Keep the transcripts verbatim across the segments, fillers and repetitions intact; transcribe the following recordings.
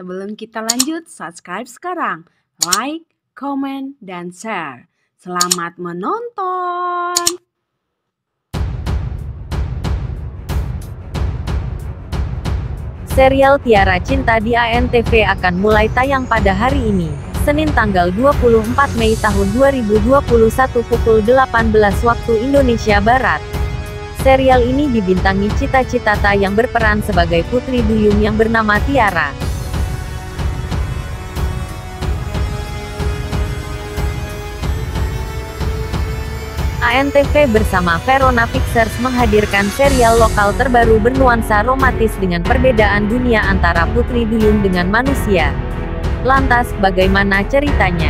Sebelum kita lanjut, subscribe sekarang, like, comment, dan share. Selamat menonton! Serial Tiara Cinta di A N T V akan mulai tayang pada hari ini, Senin tanggal dua puluh empat Mei tahun dua ribu dua puluh satu pukul delapan belas waktu Indonesia Barat. Serial ini dibintangi Cita Citata yang berperan sebagai putri duyung yang bernama Tiara. A N T V bersama Verona Pictures menghadirkan serial lokal terbaru bernuansa romantis dengan perbedaan dunia antara putri duyung dengan manusia. Lantas, bagaimana ceritanya?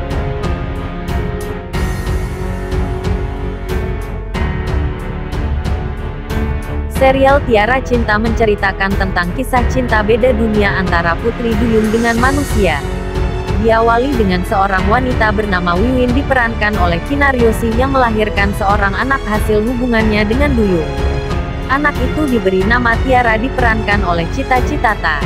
Serial Tiara Cinta menceritakan tentang kisah cinta beda dunia antara putri duyung dengan manusia. Diawali dengan seorang wanita bernama Wiwin diperankan oleh Kinaryosi yang melahirkan seorang anak hasil hubungannya dengan duyung. Anak itu diberi nama Tiara diperankan oleh Cita Citata.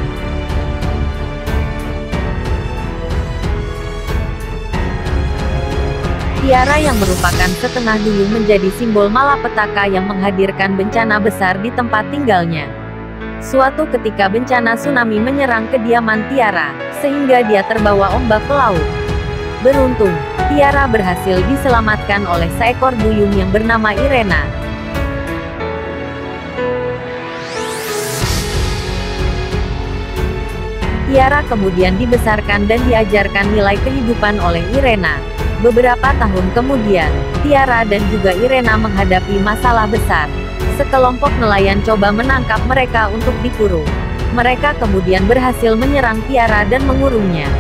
Tiara yang merupakan setengah duyung menjadi simbol malapetaka yang menghadirkan bencana besar di tempat tinggalnya. Suatu ketika bencana tsunami menyerang kediaman Tiara, sehingga dia terbawa ombak ke laut. Beruntung, Tiara berhasil diselamatkan oleh seekor duyung yang bernama Irena. Tiara kemudian dibesarkan dan diajarkan nilai kehidupan oleh Irena. Beberapa tahun kemudian, Tiara dan juga Irena menghadapi masalah besar. Sekelompok nelayan coba menangkap mereka untuk dikurung. Mereka kemudian berhasil menyerang Tiara dan mengurungnya.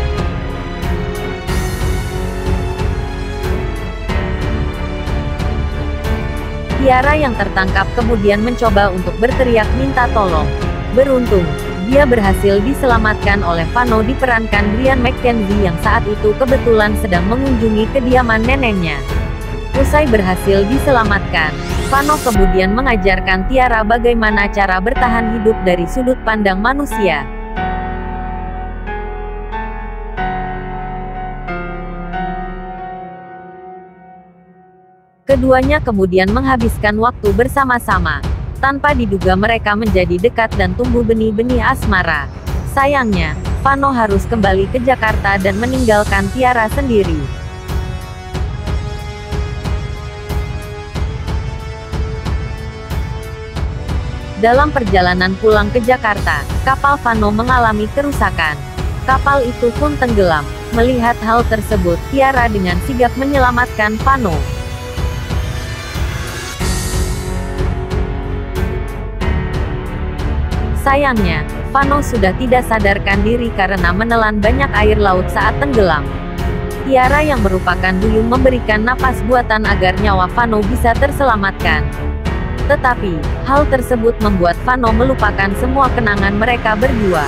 Tiara yang tertangkap kemudian mencoba untuk berteriak minta tolong. Beruntung, dia berhasil diselamatkan oleh Vano diperankan Brian McKenzie yang saat itu kebetulan sedang mengunjungi kediaman neneknya. Usai berhasil diselamatkan, Vano kemudian mengajarkan Tiara bagaimana cara bertahan hidup dari sudut pandang manusia. Keduanya kemudian menghabiskan waktu bersama-sama. Tanpa diduga mereka menjadi dekat dan tumbuh benih-benih asmara. Sayangnya, Vano harus kembali ke Jakarta dan meninggalkan Tiara sendiri. Dalam perjalanan pulang ke Jakarta, kapal Vano mengalami kerusakan. Kapal itu pun tenggelam. Melihat hal tersebut, Tiara dengan sigap menyelamatkan Vano. Sayangnya, Vano sudah tidak sadarkan diri karena menelan banyak air laut saat tenggelam. Tiara yang merupakan duyung memberikan napas buatan agar nyawa Vano bisa terselamatkan. Tetapi, hal tersebut membuat Vano melupakan semua kenangan mereka berdua.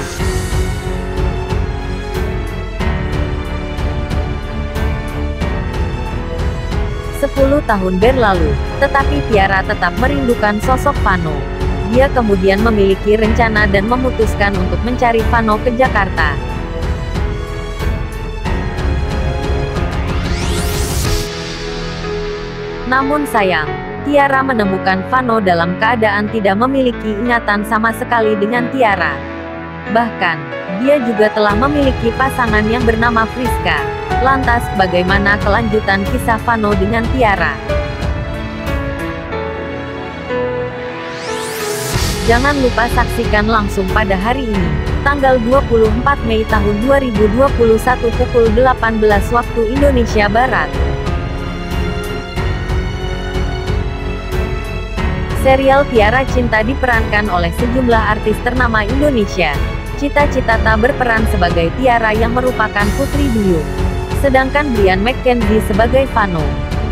Sepuluh tahun berlalu, tetapi Tiara tetap merindukan sosok Vano. Dia kemudian memiliki rencana dan memutuskan untuk mencari Vano ke Jakarta. Namun sayang, Tiara menemukan Vano dalam keadaan tidak memiliki ingatan sama sekali dengan Tiara. Bahkan, dia juga telah memiliki pasangan yang bernama Friska. Lantas, bagaimana kelanjutan kisah Vano dengan Tiara? Jangan lupa saksikan langsung pada hari ini, tanggal dua puluh empat Mei tahun dua ribu dua puluh satu pukul delapan belas waktu Indonesia Barat. Serial Tiara Cinta diperankan oleh sejumlah artis ternama Indonesia. Cita Citata berperan sebagai Tiara yang merupakan putri duyung. Sedangkan Brian McKenzie sebagai Vano.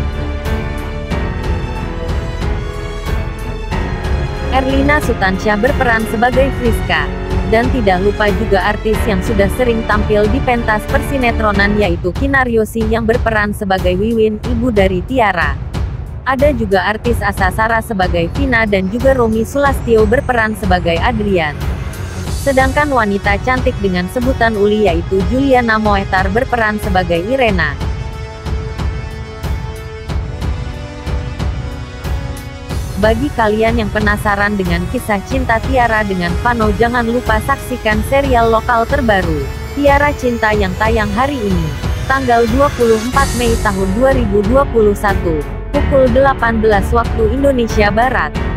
Erlina Sutansyah berperan sebagai Friska. Dan tidak lupa juga artis yang sudah sering tampil di pentas persinetronan yaitu Kinaryosi yang berperan sebagai Wiwin, ibu dari Tiara. Ada juga artis Asa Sarah sebagai Vina dan juga Romi Sulastyo berperan sebagai Adrian. Sedangkan wanita cantik dengan sebutan Uli yaitu Juliana Moehtar berperan sebagai Irena. Bagi kalian yang penasaran dengan kisah cinta Tiara dengan Vano, jangan lupa saksikan serial lokal terbaru, Tiara Cinta yang tayang hari ini, tanggal dua puluh empat Mei tahun dua ribu dua puluh satu, pukul delapan belas waktu Indonesia Barat.